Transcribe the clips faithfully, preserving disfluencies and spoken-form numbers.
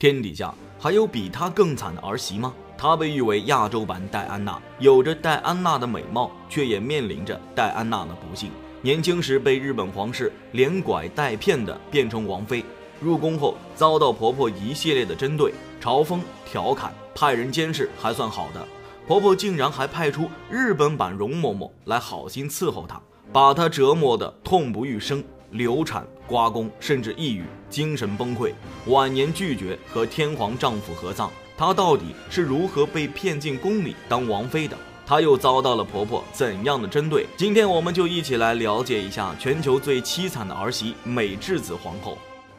天底下还有比她更惨的儿媳吗？她被誉为亚洲版戴安娜，有着戴安娜的美貌，却也面临着戴安娜的不幸。年轻时被日本皇室连拐带骗的变成王妃，入宫后遭到婆婆一系列的针对、嘲讽、调侃，派人监视还算好的，婆婆竟然还派出日本版容嬷嬷来好心伺候她，把她折磨得痛不欲生，流产、刮宫，甚至抑郁、精神崩溃，晚年拒绝和天皇丈夫合葬。她到底是如何被骗进宫里当王妃的？她又遭到了婆婆怎样的针对？今天我们就一起来了解一下全球最凄惨的儿媳美智子皇后。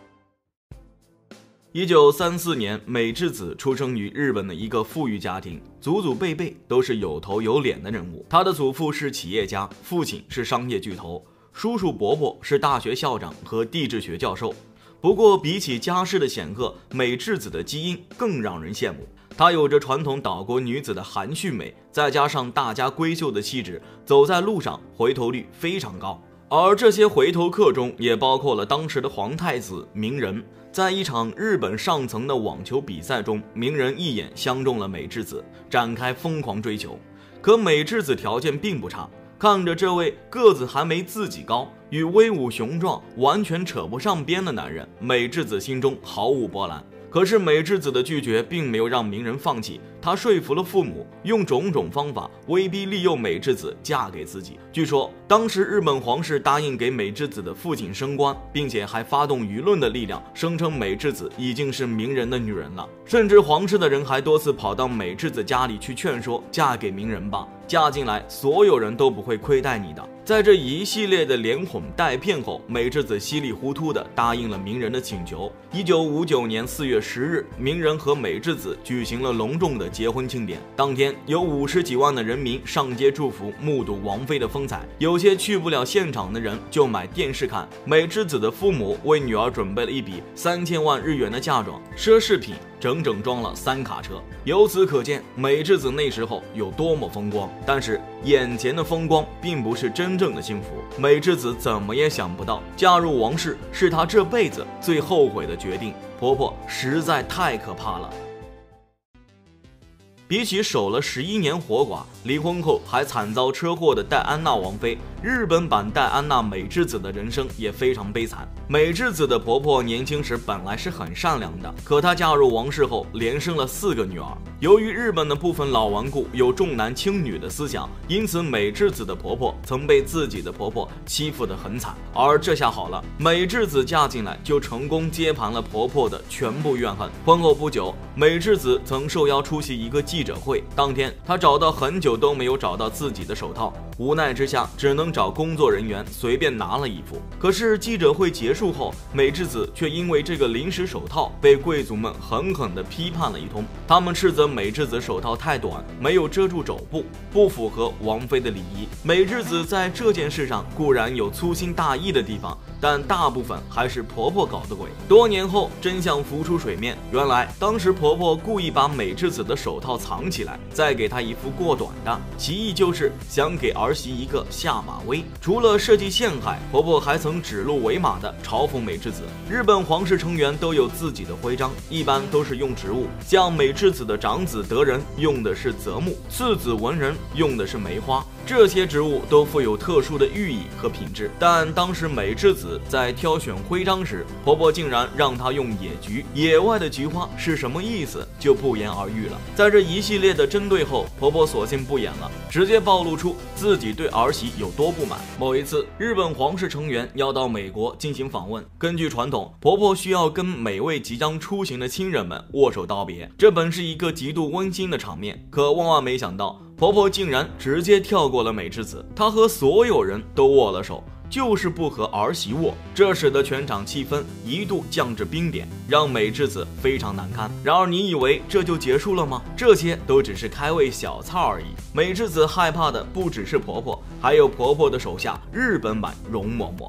一九三四年，美智子出生于日本的一个富裕家庭，祖祖辈辈都是有头有脸的人物。她的祖父是企业家，父亲是商业巨头，叔叔伯伯是大学校长和地质学教授。不过比起家世的显赫，美智子的基因更让人羡慕。她有着传统岛国女子的含蓄美，再加上大家闺秀的气质，走在路上回头率非常高。而这些回头客中也包括了当时的皇太子鸣人。在一场日本上层的网球比赛中，鸣人一眼相中了美智子，展开疯狂追求。可美智子条件并不差，看着这位个子还没自己高，与威武雄壮完全扯不上边的男人，美智子心中毫无波澜。可是美智子的拒绝并没有让鸣人放弃，他说服了父母，用种种方法威逼利诱美智子嫁给自己。据说当时日本皇室答应给美智子的父亲升官，并且还发动舆论的力量，声称美智子已经是鸣人的女人了。甚至皇室的人还多次跑到美智子家里去劝说，嫁给鸣人吧，嫁进来所有人都不会亏待你的。在这一系列的连哄带骗后，美智子稀里糊涂地答应了鸣人的请求。一九五九年四月十日，鸣人和美智子举行了隆重的结婚庆典。当天有五十几万的人民上街祝福，目睹王妃的风采。有些去不了现场的人就买电视看。美智子的父母为女儿准备了一笔三千万日元的嫁妆，奢侈品整整装了三卡车。由此可见，美智子那时候有多么风光。但是眼前的风光并不是真正的幸福。美智子怎么也想不到，嫁入王室是她这辈子最后悔的决定。婆婆实在太可怕了。比起守了十一年活寡，离婚后还惨遭车祸的戴安娜王妃，日本版戴安娜美智子的人生也非常悲惨。美智子的婆婆年轻时本来是很善良的，可她嫁入王室后连生了四个女儿。由于日本的部分老顽固有重男轻女的思想，因此美智子的婆婆曾被自己的婆婆欺负得很惨。而这下好了，美智子嫁进来就成功接盘了婆婆的全部怨恨。婚后不久，美智子曾受邀出席一个记者会，当天她找到很久都没有找到自己的手套，无奈之下只能找工作人员随便拿了一副。可是记者会结束后，美智子却因为这个临时手套被贵族们狠狠地批判了一通。他们斥责美智子手套太短，没有遮住肘部，不符合王妃的礼仪。美智子在这件事上固然有粗心大意的地方，但大部分还是婆婆搞的鬼。多年后真相浮出水面，原来当时婆婆故意把美智子的手套藏起来，再给她一副过短的，其意就是想给儿媳一个下马威。除了设计陷害，婆婆还曾指鹿为马的嘲讽美智子。日本皇室成员都有自己的徽章，一般都是用植物，像美智子的长子德仁用的是泽木，次子文仁用的是梅花，这些植物都富有特殊的寓意和品质。但当时美智子在挑选徽章时，婆婆竟然让她用野菊，野外的菊花是什么意思就不言而喻了。在这一系列的针对后，婆婆索性不演了，直接暴露出自己对儿媳有多不满。某一次，日本皇室成员要到美国进行访问，根据传统，婆婆需要跟每位即将出行的亲人们握手道别，这本是一个极度温馨的场面，可万万没想到，婆婆竟然直接跳过了美智子，她和所有人都握了手，就是不和儿媳握，这使得全场气氛一度降至冰点，让美智子非常难堪。然而你以为这就结束了吗？这些都只是开胃小菜而已。美智子害怕的不只是婆婆，还有婆婆的手下日本版容嬷嬷。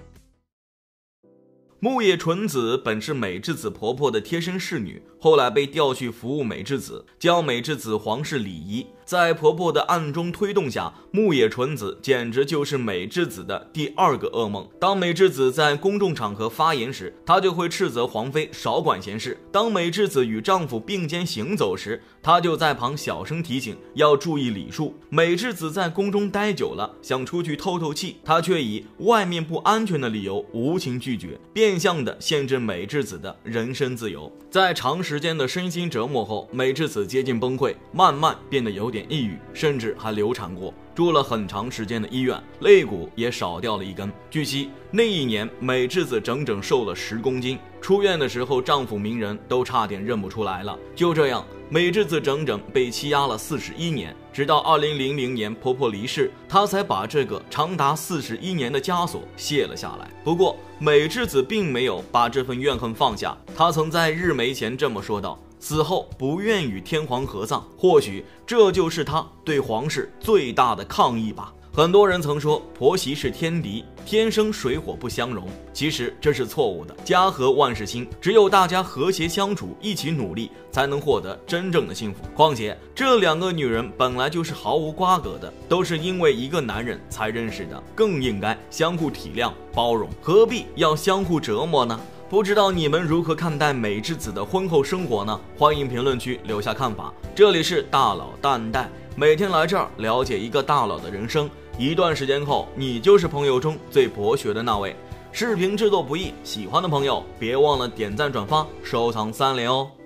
木野纯子本是美智子婆婆的贴身侍女，后来被调去服务美智子，教美智子皇室礼仪。 在婆婆的暗中推动下，牧野纯子简直就是美智子的第二个噩梦。当美智子在公众场合发言时，她就会斥责皇妃少管闲事；当美智子与丈夫并肩行走时，她就在旁小声提醒要注意礼数。美智子在宫中待久了，想出去透透气，她却以外面不安全的理由无情拒绝，变相的限制美智子的人身自由。在长时间的身心折磨后，美智子接近崩溃，慢慢变得有点抑郁，甚至还流产过，住了很长时间的医院，肋骨也少掉了一根。据悉，那一年美智子整整瘦了十公斤，出院的时候丈夫鸣人都差点认不出来了。就这样，美智子整整被欺压了四十一年，直到二零零零年婆婆离世，她才把这个长达四十一年的枷锁卸了下来。不过美智子并没有把这份怨恨放下，她曾在日没前这么说道：死后不愿与天皇合葬，或许这就是她对皇室最大的抗议吧。很多人曾说婆媳是天敌，天生水火不相容，其实这是错误的。家和万事兴，只有大家和谐相处，一起努力，才能获得真正的幸福。况且这两个女人本来就是毫无瓜葛的，都是因为一个男人才认识的，更应该相互体谅包容，何必要相互折磨呢？不知道你们如何看待美智子的婚后生活呢？欢迎评论区留下看法。这里是大佬淡淡，每天来这儿了解一个大佬的人生，一段时间后你就是朋友中最博学的那位。视频制作不易，喜欢的朋友别忘了点赞转发收藏三连哦。